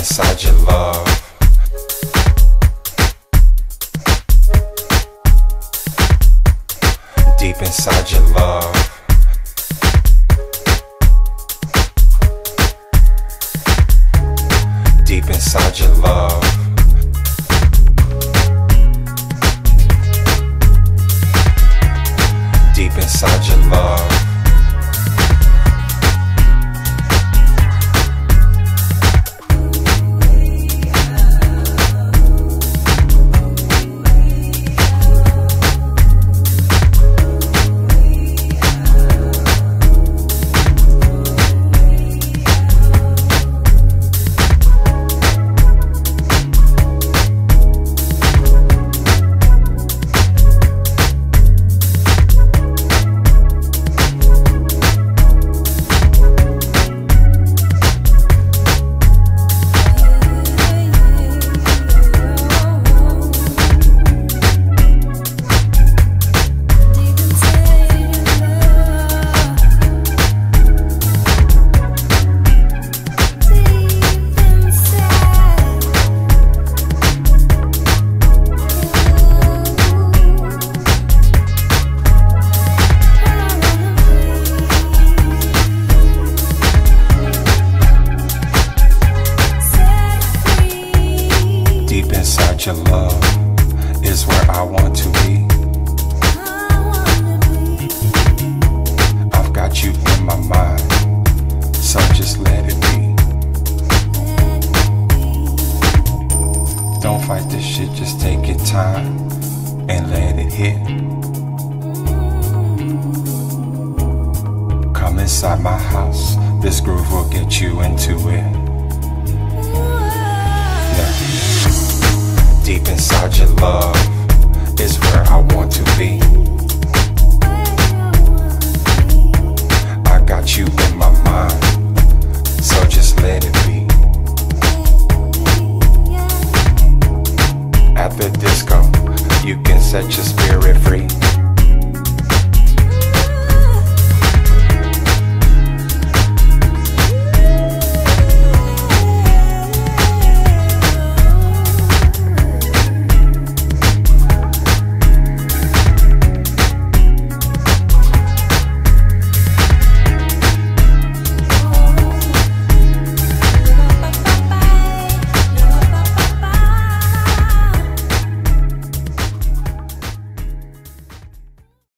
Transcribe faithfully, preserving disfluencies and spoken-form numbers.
inside your love. Deep inside your love. Deep inside your love. Deep inside your love. Your love is where I want to be. I've got you in my mind, so just let it be. Don't fight this shit, just take your time and let it hit. Come inside my house, this groove will get you into it. Deep inside your love is where I want to be.